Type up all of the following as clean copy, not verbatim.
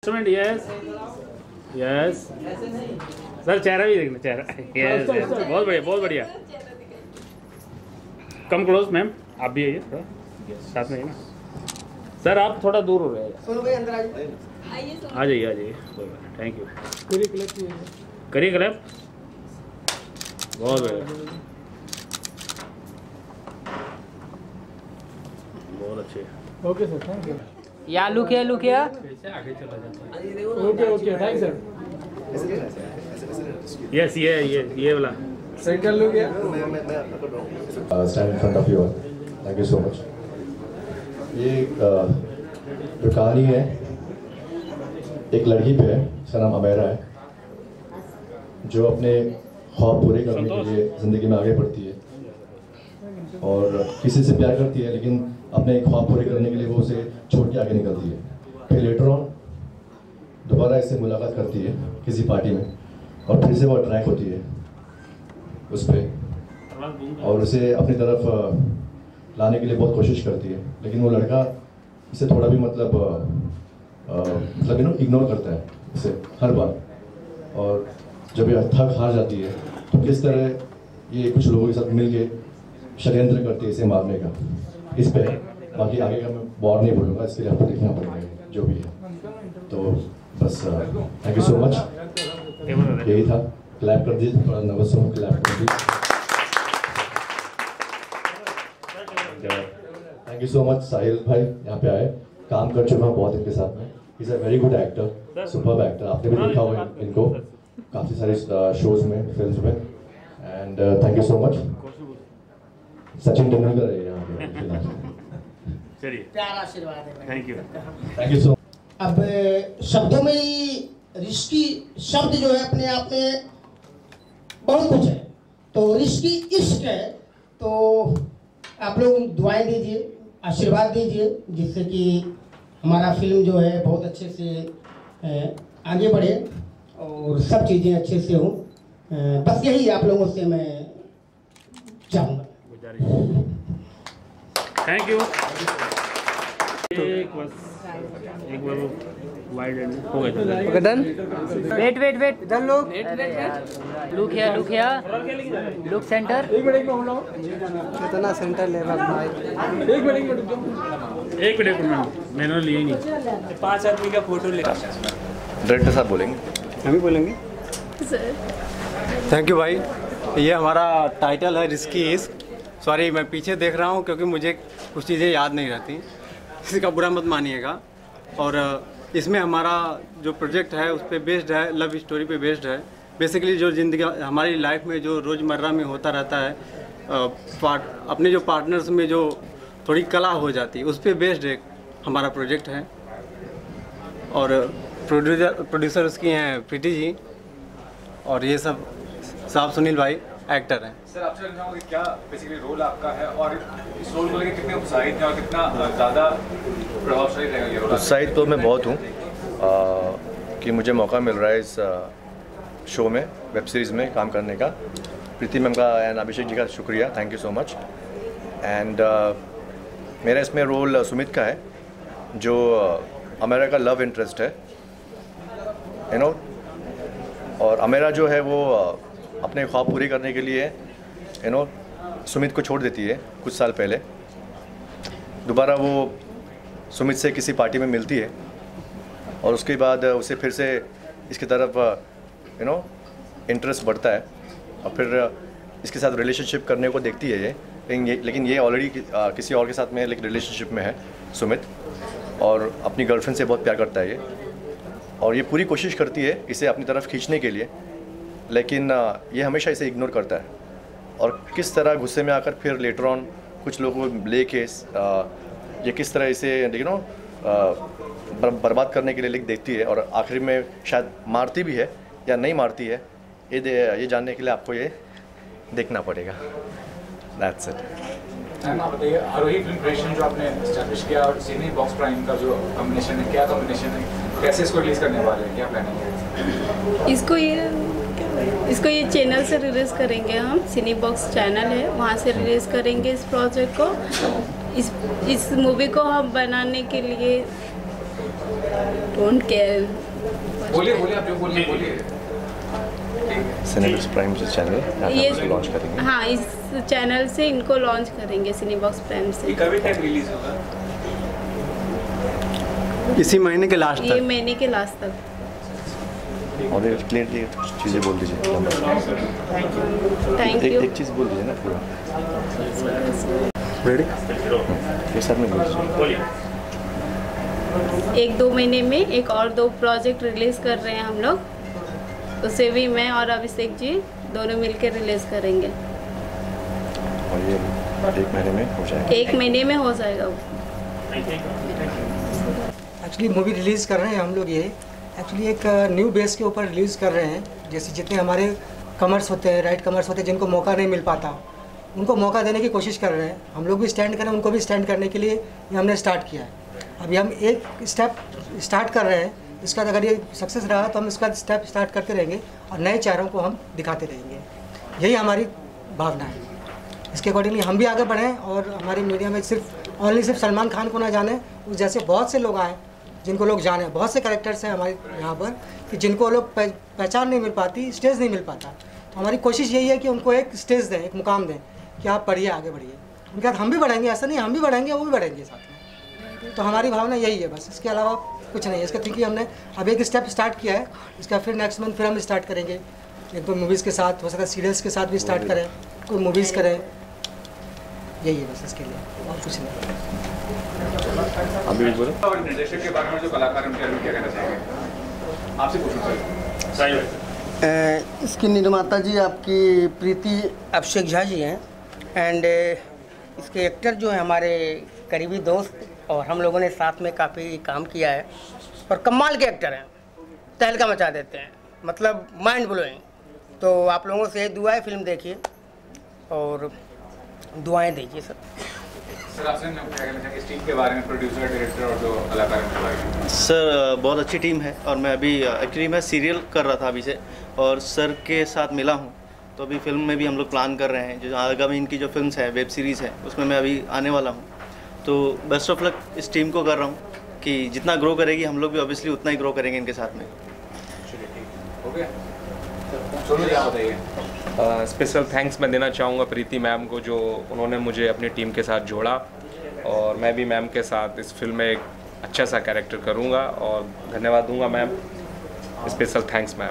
Instrument yes yes sir, चेहरा भी देखना, चेहरा यस यस, बहुत बढ़िया बहुत बढ़िया। कम क्लोज मैम, आप भी आइए थोड़ा साथ में, है ना सर, आप थोड़ा दूर हो रहे हैं। आ जाइए आ जाइए, थैंक यू। करिए क्लैप, बहुत बढ़िया, बहुत अच्छे। Okay sir, thank you. या लुक है कैसे आगे चला जाता है। Okay okay, thank sir. Yes ये वाला सेंटर लुक है। Stand in front of you all, thank you so much. ये जो कहानी है एक लड़की पे है, उसका नाम अमेरा है, जो अपने ख्वाब पूरे करने के लिए ज़िंदगी में आगे बढ़ती है और किसी से प्यार करती है, लेकिन अपने ख्वाब पूरे करने के लिए वो उसे छोड़ के आगे निकलती है। फिर लेटर ऑन दोबारा इससे मुलाकात करती है किसी पार्टी में और फिर से वो अट्रैक्ट होती है उस पर और उसे अपनी तरफ लाने के लिए बहुत कोशिश करती है, लेकिन वो लड़का इसे थोड़ा भी मतलब इग्नोर करता है इसे हर बार। और जब ये थक हार जाती है तो किस तरह ये कुछ लोगों के साथ मिलके षड्यंत्र करती है इसे मारने का, इस पे बाकी आगे का मैं और नहीं बोलूँगा, इसके लिए आपको देखना पड़ेगा जो भी है। तो बस थैंक यू सो मच, यही था। क्लैप कर दीजिए, थोड़ा नर्वस हूँ, क्लैप कर दीजिए। Thank you so much Sahil भाई, यहाँ पे आए, काम कर चुका हूँ बहुत इनके साथ में। Is a very good actor, superb actor, आपने भी देखा होगा इनको काफ़ी सारे शोज में, फिल्म्स में। And thank you so much. Sachin Tendulkar है यहाँ पे, चलिए प्यारा आशीर्वाद है, थैंक यू सो। अब शब्दों में ही रिश्की शब्द जो है अपने आप में बहुत कुछ है, तो रिश्की इश्क है। तो आप लोग दुआएं दीजिए, आशीर्वाद दीजिए, जिससे कि हमारा फिल्म जो है बहुत अच्छे से आगे बढ़े और सब चीज़ें अच्छे से हों। बस यही आप लोगों से मैं चाहूँगा। Thank you. एक बार वाइड एंड हो गया। Okay done. Wait wait wait, इधर look, look here, look centre. एक मिनट में हो, कितना सेंटर ले रहा भाई? एक मिनट एक मिनट मैंने लिए नहीं। 5 आदमी का फोटो ले। डायरेक्टर साहब बोलेंगे, हम ही बोलेंगे सर। थैंक यू भाई। ये हमारा टाइटल है रिस्की इश्क। सॉरी मैं पीछे देख रहा हूँ क्योंकि मुझे कुछ चीज़ें याद नहीं रहती, इसका बुरा मत मानिएगा। और इसमें हमारा जो प्रोजेक्ट है उस पर बेस्ड है, लव स्टोरी पे बेस्ड है। बेसिकली जो ज़िंदगी हमारी लाइफ में जो रोज़मर्रा में होता रहता है, अपने जो पार्टनर्स में जो थोड़ी कला हो जाती है उस पर बेस्ड एक हमारा प्रोजेक्ट है। और प्रोड्यूसर उसकी हैं प्रीति जी, और ये सब साहब सुनील भाई एक्टर हैं। सर आपसे जानना चाहूँगा कि क्या बेसिकली रोल आपका है और इस रोल को लेकर कितने उत्साहित हैं और कितना ज़्यादा प्रभावशाली रहेगा ये रोल? उत्साहित तो मैं बहुत हूँ कि मुझे मौका मिल रहा है इस शो में, वेब सीरीज़ में काम करने का। प्रीति मैम का एंड अभिषेक जी का शुक्रिया, thank you so much. And मेरा इसमें रोल सुमित का है, जो अमेरा का लव इंटरेस्ट है, यू नो। और अमेरा जो है वो अपने ख्वाब पूरे करने के लिए, यू नो, सुमित को छोड़ देती है कुछ साल पहले। दोबारा वो सुमित से किसी पार्टी में मिलती है और उसके बाद उसे फिर से इसकी तरफ, यू नो, इंटरेस्ट बढ़ता है और फिर इसके साथ रिलेशनशिप करने को देखती है ये। लेकिन ये ऑलरेडी किसी और के साथ में लेकिन रिलेशनशिप में है सुमित, और अपनी गर्लफ्रेंड से बहुत प्यार करता है ये, और ये पूरी कोशिश करती है इसे अपनी तरफ खींचने के लिए, लेकिन ये हमेशा इसे इग्नोर करता है। और किस तरह गुस्से में आकर फिर लेटर ऑन कुछ लोगों को लेके ये किस तरह इसे, यू नो, बर्बाद करने के लिए लिख देती है, और आखिर में शायद मारती भी है या नहीं मारती है, ये जानने के लिए आपको ये देखना पड़ेगा। That's it. आप बताइए, आरोही फिल्म क्रिएशन जो आपने एस्टैब्लिश किया और सिनी बॉक्स प्राइम का जो कॉम्बिनेशन है, क्या कॉम्बिनेशन है, कैसे इसको रिलीज़ करने वाले हैं, क्या प्लानिंग है? इसको ये चैनल से रिलीज़ करेंगे हम, सिनी बॉक्स चैनल है, वहाँ से रिलीज़ करेंगे इस प्रोजेक्ट को। इस मूवी को हम बनाने के लिए डोंट केयर। बोलिए बोलिए, आप जो बोलिए बोलिए। सिनेबॉक्स प्राइम चैनल ये लॉन्च करेंगे। हाँ, इस चैनल से इनको लॉन्च करेंगे, सिनेबॉक्स प्राइम से। कभी टाइम रिलीज होगा? इसी महीने के लास्ट ये तक। महीने के लास्ट तक। और क्लियरली चीज़ें बोल दीजिए। Thank you. एक चीज़ बोल दीजिए ना पूरा। रेडी? ये सब में बोल दीजिए। 1-2 महीने में एक और 2 प्रोजेक्ट रिलीज़ कर रहे हैं हम लोग, उसे भी मैं और अभिषेक जी दोनों मिलकर रिलीज़ करेंगे। और ये 1 महीने में हो जाएगा। 1 महीने में हो जाएगा वो। एक्चुअली मूवी रिलीज़ कर रहे हैं हम लोग, ये एक्चुअली एक न्यू बेस के ऊपर रिलीज़ कर रहे हैं। जैसे जितने हमारे कमर्स होते हैं, राइट कमर्स होते हैं, जिनको मौका नहीं मिल पाता, उनको मौका देने की कोशिश कर रहे हैं। हम लोग भी स्टैंड करें, उनको भी स्टैंड करने के लिए ये हमने स्टार्ट किया है। अभी हम एक स्टेप स्टार्ट कर रहे हैं, इसका अगर ये सक्सेस रहा तो हम इसका स्टेप स्टार्ट करते रहेंगे और नए चेहरों को हम दिखाते रहेंगे। यही हमारी भावना है। इसके अकॉर्डिंगली हम भी आगे बढ़ें और हमारी मीडिया में सिर्फ सलमान खान को ना जाने, उस जैसे बहुत से लोग आए जिनको लोग जाने। बहुत से कैरेक्टर्स हैं हमारे यहाँ पर कि जिनको लोग पहचान नहीं मिल पाती, स्टेज नहीं मिल पाता। तो हमारी कोशिश यही है कि उनको एक स्टेज दें, एक मुकाम दें कि आप बढ़िए, आगे बढ़िए। उनके साथ हम भी बढ़ेंगे, ऐसा नहीं हम भी बढ़ेंगे, वो भी बढ़ेंगे साथ में। तो हमारी भावना यही है बस, इसके अलावा कुछ नहीं है। इसका क्योंकि हमने अब एक स्टेप स्टार्ट किया है, इसका फिर नेक्स्ट मंथ फिर हम स्टार्ट करेंगे। 1-2 मूवीज़ के साथ, हो सकता है सीरियल्स के साथ भी स्टार्ट करें, कोई मूवीज़ करें। यही है बस इसके लिए, और कुछ नहीं। अभी भी बोलो। और निर्देशक के बारे में जो कलाकार हैं उनके बारे में क्या कहना चाहेंगे? आपसे पूछूं सर। इसकी निर्माता जी आपकी प्रीति अभिषेक झा जी हैं, एंड इसके एक्टर जो हैं हमारे करीबी दोस्त, और हम लोगों ने साथ में काफ़ी काम किया है। और कमाल के एक्टर हैं, तहलका मचा देते हैं, मतलब माइंड ब्लोइंग। तो आप लोगों से यही दुआ है, फिल्म देखिए और दुआएं दीजिए सर। सर आपसे क्या कहना चाहेंगे इस टीम के बारे में, प्रोड्यूसर, डायरेक्टर और जो कलाकार हैं उनके बारे में? सर बहुत अच्छी टीम है और मैं अभी एक्चुअली मैं सीरियल कर रहा था अभी से और सर के साथ मिला हूँ। तो अभी फिल्म में भी हम लोग प्लान कर रहे हैं, जो आगामी इनकी जो फिल्म्स है, वेब सीरीज़ है, उसमें मैं अभी आने वाला हूँ। तो बेस्ट ऑफ लक इस टीम को कर रहा हूँ कि जितना ग्रो करेगी हम लोग भी ऑब्वियसली उतना ही ग्रो करेंगे इनके साथ में। स्पेशल थैंक्स मैं देना चाहूँगा प्रीति मैम को, जो उन्होंने मुझे अपनी टीम के साथ जोड़ा और मैं भी मैम के साथ इस फिल्म में एक अच्छा सा कैरेक्टर करूँगा और धन्यवाद दूंगा ma'am. Special thanks ma'am.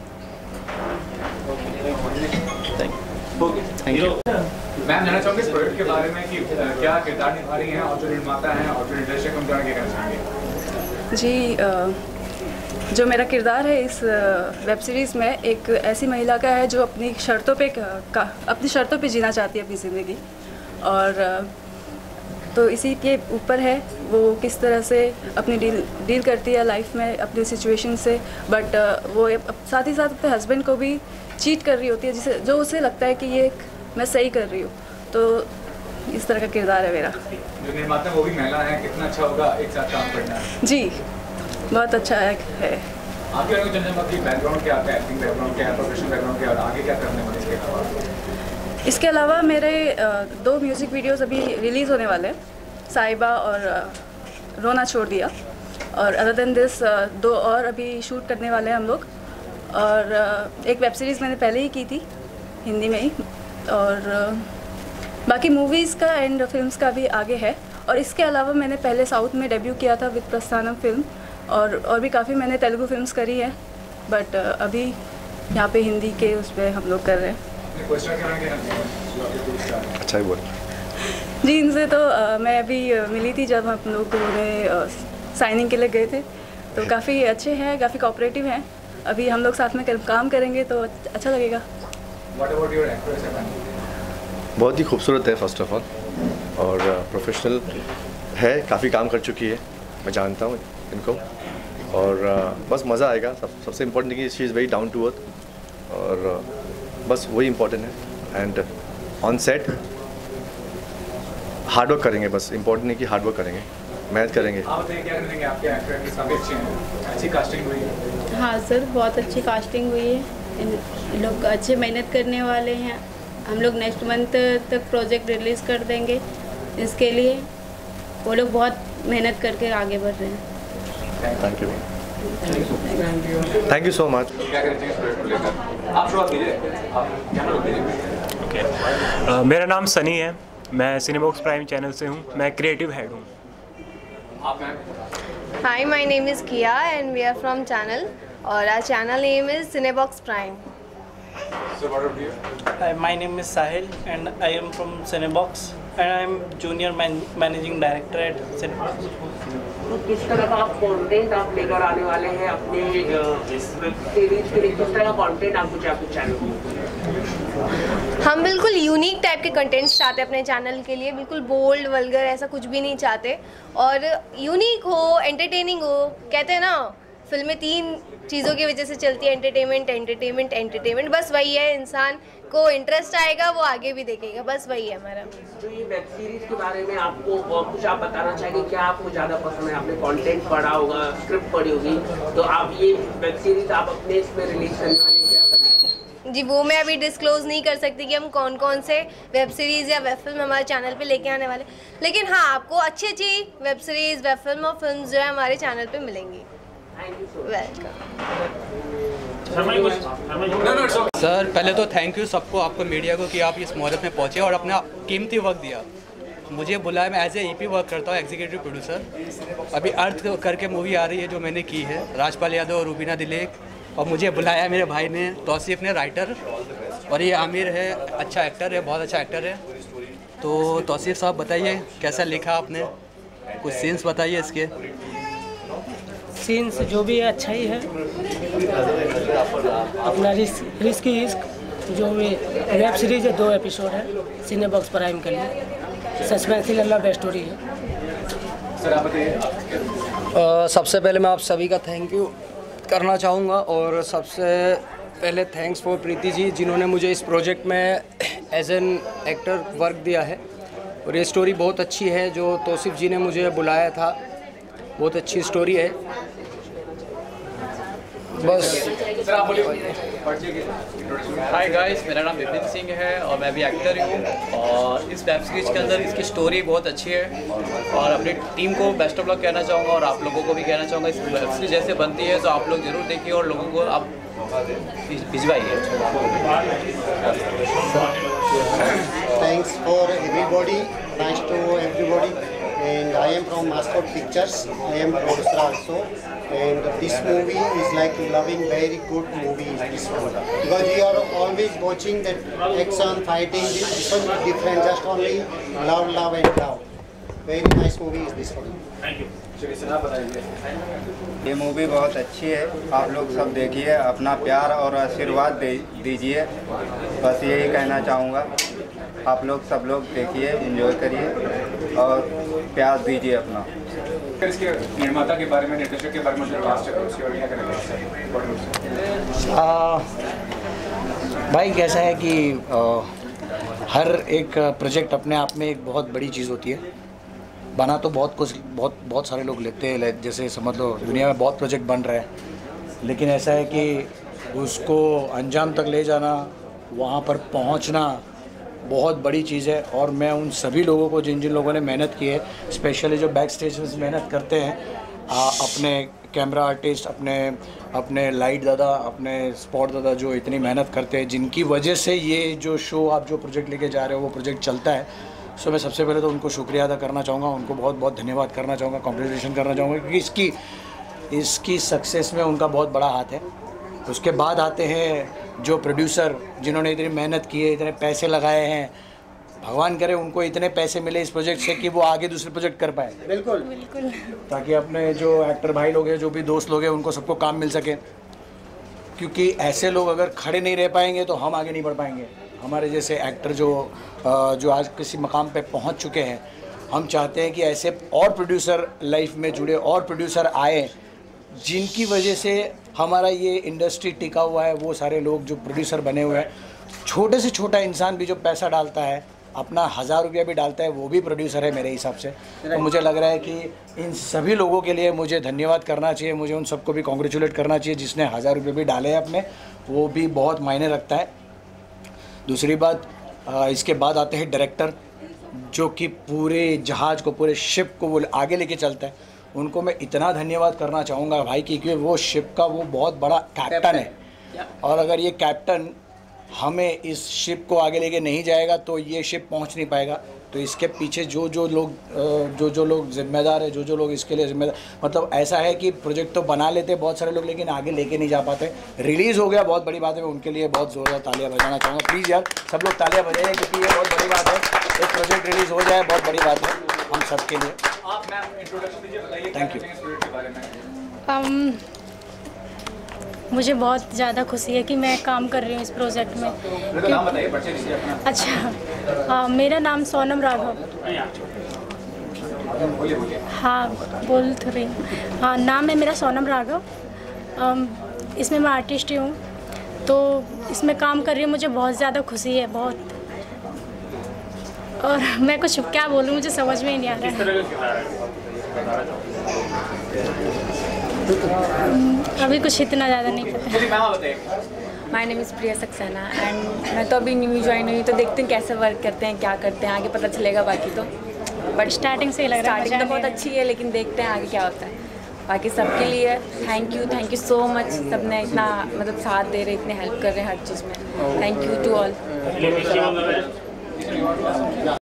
Thank you. Ma'am जानना चाहूँगी इस प्रोजेक्ट के बारे में कि क्या किरदार निभा रही हैं और जो निर्माता हैं और जो निर्देशक उनके बारे में क्या कहना चाहेंगे? जी, जो मेरा किरदार है इस वेब सीरीज़ में एक ऐसी महिला का है जो अपनी शर्तों पे जीना चाहती है अपनी ज़िंदगी, और तो इसी के ऊपर है वो किस तरह से अपनी डील करती है लाइफ में अपनी सिचुएशन से। बट वो साथ ही साथ अपने हस्बैंड को भी चीट कर रही होती है, जिसे जो उसे लगता है कि ये मैं सही कर रही हूँ। तो इस तरह का किरदार है मेरा। जो निर्माता वो भी महिला है, कितना अच्छा होगा एक साथ काम करना? जी, बहुत अच्छा है। आपके बारे में जानना चाहूँगी, बैकग्राउंड क्या है, एक्टिंग बैकग्राउंड क्या है, प्रोफेशनल बैकग्राउंड क्या है, और आगे क्या करने वाले इसके अलावा? इसके अलावा मेरे 2 म्यूज़िक वीडियोस अभी रिलीज़ होने वाले हैं, साहिबा और रोना छोड़ दिया। और अदर देन दिस 2 और अभी शूट करने वाले हैं हम लोग। और एक वेब सीरीज़ मैंने पहले ही की थी हिंदी में ही, और बाकी मूवीज़ का एंड फिल्म्स का भी आगे है। और इसके अलावा मैंने पहले साउथ में डेब्यू किया था विद प्रस्थानम फिल्म, और भी काफ़ी मैंने तेलुगु फिल्म्स करी है, बट अभी यहाँ पे हिंदी के उस पर हम लोग कर रहे हैं। अच्छा ही बोल। जी, इनसे तो मैं अभी मिली थी जब हम लोग साइनिंग के लिए गए थे, तो काफ़ी अच्छे हैं, काफ़ी कोऑपरेटिव हैं। अभी हम लोग साथ में काम करेंगे तो अच्छा लगेगा। बहुत ही खूबसूरत है फर्स्ट ऑफ ऑल, और प्रोफेशनल है, काफ़ी काम कर चुकी है, मैं जानता हूँ इनको, और बस मज़ा आएगा। सबसे इम्पोर्टेंट कि she is very down to earth, और बस वही इम्पोर्टेंट है। And on set hard work करेंगे, बस इम्पोर्टेंट है कि हार्ड वर्क करेंगे, मेहनत करेंगे। अच्छी कास्टिंग हुई है? हाँ सर, बहुत अच्छी कास्टिंग हुई है, इन लोग अच्छे मेहनत करने वाले हैं। हम लोग नेक्स्ट मंथ तक प्रोजेक्ट रिलीज़ कर देंगे, इसके लिए वो लोग बहुत मेहनत करके आगे बढ़ रहे हैं। Thank you so much. क्या कहना चाहिए इस प्रोजेक्ट को लेकर? आप शुरुआत कीजिए, आप कैमरा कीजिए। मेरा नाम सनी है, मैं सिनेबॉक्स प्राइम चैनल से हूँ, मैं क्रिएटिव हेड हूँ। आप ma'am? Hi, my name is Kia and we are from channel और our channel name is Cinebox Prime. So what about you? Hi, my name is Sahil and I am from Cinebox and I am junior managing director at Cinebox. तो किस तरह का content आप लेकर आने वाले हैं अपने इस वेब सीरीज के लिए? किस तरह का कंटेंट आपको चाहिए आपके चैनल में? हम बिल्कुल यूनिक टाइप के कंटेंट्स चाहते हैं अपने चैनल के लिए, बिल्कुल बोल्ड वल्गर ऐसा कुछ भी नहीं चाहते और यूनिक हो, एंटरटेनिंग हो। कहते हैं ना फिल्में 3 चीज़ों की वजह से चलती है, एंटरटेनमेंट एंटरटेनमेंट एंटरटेनमेंट। बस वही है, इंसान को इंटरेस्ट आएगा वो आगे भी देखेगा, बस वही है हमारा। तो ये वेब सीरीज के बारे में आपको कुछ आप बताना चाहेंगे? क्या आपको ज़्यादा पसंद है? आपने कंटेंट पढ़ा होगा, स्क्रिप्ट पढ़ी होगी, तो आप ये वेब सीरीज आप अपने इसमें रिलीज करने वाले हैं, क्या करना है? जी वो मैं अभी डिस्क्लोज़ नहीं कर सकती कि हम कौन कौन से वेब सीरीज़ या वेब फिल्म हमारे चैनल पे लेके आने वाले, लेकिन हाँ आपको अच्छी अच्छी वेब सीरीज़, वेब फिल्म और फिल्म जो है हमारे चैनल पे मिलेंगी। सर पहले तो थैंक यू सबको, आपको मीडिया को कि आप इस मुहूर्त में पहुँचे और अपना कीमती वक्त दिया। मुझे बुलाया, मैं एज ए EP वर्क करता हूँ, एग्जीक्यूटिव प्रोड्यूसर। अभी अर्थ करके मूवी आ रही है जो मैंने की है, राजपाल यादव और रूबीना दिलेक, और मुझे बुलाया मेरे भाई ने, तौसीफ ने, राइटर, और ये आमिर है, अच्छा एक्टर है, बहुत अच्छा एक्टर है। तो तौसीफ साहब बताइए कैसा लिखा आपने, कुछ सीन्स बताइए इसके। सीन्स जो भी है अच्छा ही है। अपना रिस्की इश्क जो भी वेब सीरीज है, 2 एपिसोड है, सिनेबॉक्स प्राइम के लिए, सस्पेंस लव स्टोरी है। सर आप बताइए। सबसे पहले मैं आप सभी का थैंक यू करना चाहूँगा और सबसे पहले थैंक्स फॉर प्रीति जी जिन्होंने मुझे इस प्रोजेक्ट में एज एन एक्टर वर्क दिया है। और ये स्टोरी बहुत अच्छी है जो तौसीफ जी ने मुझे बुलाया था, बहुत अच्छी स्टोरी है। बस हाय गाइस, मेरा नाम विपिन सिंह है और मैं भी एक्टर ही हूँ और इस वेब सीरीज़ के अंदर इसकी स्टोरी बहुत अच्छी है और अपनी टीम को बेस्ट ऑफ लक कहना चाहूँगा और आप लोगों को भी कहना चाहूँगा। इस वेब सीरीज जैसे बनती है तो आप लोग ज़रूर देखिए और लोगों को आप भिजवाइए। Thanks for everybody, nice to everybody, and I am from Mascot Pictures. I am producer also, and this movie is like loving very good movie is this one because we are always watching that action fighting. This one is different, just only love and love. Very nice movie is this one. Thank you. ये movie बहुत अच्छी है, आप लोग सब देखिए, अपना प्यार और आशीर्वाद दीजिए, बस यही कहना चाहूँगा। आप लोग सब लोग देखिए, एंजॉय करिए और प्यार दीजिए अपना। इसके निर्माता के बारे में, निर्देशक के बारे में जो कास्ट है उसके बारे में क्या करेंगे? भाई कैसा है कि हर एक प्रोजेक्ट अपने आप में एक बहुत बड़ी चीज़ होती है। बना तो बहुत सारे लोग लेते हैं, जैसे समझ लो दुनिया में बहुत प्रोजेक्ट बन रहे हैं, लेकिन ऐसा है कि उसको अंजाम तक ले जाना, वहाँ पर पहुँचना बहुत बड़ी चीज़ है। और मैं उन सभी लोगों को जिन लोगों ने मेहनत की है, स्पेशली जो बैक स्टेज में मेहनत करते हैं, अपने कैमरा आर्टिस्ट, अपने लाइट दादा, अपने स्पॉट दादा जो इतनी मेहनत करते हैं, जिनकी वजह से ये जो शो आप जो प्रोजेक्ट लेके जा रहे हो वो प्रोजेक्ट चलता है। सो मैं सबसे पहले तो उनको शुक्रिया अदा करना चाहूँगा, उनको बहुत बहुत धन्यवाद करना चाहूँगा, कॉन्ग्रेचुलेशन करना चाहूँगा क्योंकि इसकी सक्सेस में उनका बहुत बड़ा हाथ है। उसके बाद आते हैं जो प्रोड्यूसर जिन्होंने इतनी मेहनत की है, इतने पैसे लगाए हैं, भगवान करे उनको इतने पैसे मिले इस प्रोजेक्ट से कि वो आगे दूसरे प्रोजेक्ट कर पाए। बिल्कुल बिल्कुल, ताकि अपने जो एक्टर भाई लोग हैं, जो भी दोस्त लोग हैं, उनको सबको काम मिल सके, क्योंकि ऐसे लोग अगर खड़े नहीं रह पाएंगे तो हम आगे नहीं बढ़ पाएंगे। हमारे जैसे एक्टर जो आज किसी मकाम पे पहुंच चुके हैं, हम चाहते हैं कि ऐसे और प्रोड्यूसर लाइफ में जुड़े, और प्रोड्यूसर आए जिनकी वजह से हमारा ये इंडस्ट्री टिका हुआ है। वो सारे लोग जो प्रोड्यूसर बने हुए हैं, छोटे से छोटा इंसान भी जो पैसा डालता है, अपना 1000 रुपया भी डालता है, वो भी प्रोड्यूसर है मेरे हिसाब से। तो मुझे लग रहा है कि इन सभी लोगों के लिए मुझे धन्यवाद करना चाहिए, मुझे उन सबको भी कॉन्ग्रेचुलेट करना चाहिए जिसने 1000 रुपये भी डाले हैं अपने, वो भी बहुत मायने रखता है। दूसरी बात, इसके बाद आते हैं डायरेक्टर, जो कि पूरे जहाज़ को, पूरे शिप को वो आगे लेके चलता है। उनको मैं इतना धन्यवाद करना चाहूँगा भाई क्योंकि वो शिप का वो बहुत बड़ा कैप्टन है, और अगर ये कैप्टन हमें इस शिप को आगे लेके नहीं जाएगा तो ये शिप पहुंच नहीं पाएगा। तो इसके पीछे जो जो लोग जिम्मेदार है, जो जो लोग इसके लिए जिम्मेदार, मतलब ऐसा है कि प्रोजेक्ट तो बना लेते बहुत सारे लोग लेकिन आगे लेके नहीं जा पाते। रिलीज़ हो गया, बहुत बड़ी बात है, मैं उनके लिए बहुत ज़ोरदार तालियां बजाना चाहूँगा। प्लीज़ यार सब लोग तालियां बजाइए क्योंकि ये बहुत बड़ी बात है, एक प्रोजेक्ट रिलीज़ हो जाए बहुत बड़ी बात है हम सब के लिए। Thank you. मुझे बहुत ज़्यादा खुशी है कि मैं काम कर रही हूँ इस प्रोजेक्ट में। नाम बताइए, परिचय दीजिए अपना। अच्छा, मेरा नाम सोनम राघव। हाँ बोल तो रही। हाँ, नाम है मेरा सोनम राघव। इसमें मैं आर्टिस्ट ही हूँ, तो इसमें काम कर रही हूँ, मुझे बहुत ज़्यादा खुशी है, बहुत। और मैं कुछ क्या बोलूँ, मुझे समझ में ही नहीं आ रहा है। अभी कुछ इतना ज़्यादा नहीं पता। My name is Priya Saxena and मैं तो अभी न्यू ज्वाइन हुई, तो देखते हैं कैसे वर्क करते हैं, क्या करते हैं, आगे पता चलेगा। बाकी तो बट स्टार्टिंग से ही लग रहा है, स्टार्टिंग तो बहुत अच्छी है, लेकिन देखते हैं आगे क्या होता है। बाकी सबके लिए थैंक यू सो मच। सबने इतना मतलब साथ दे रहे, इतने हेल्प कर रहे हैं हर चीज़ में। Thank you to all.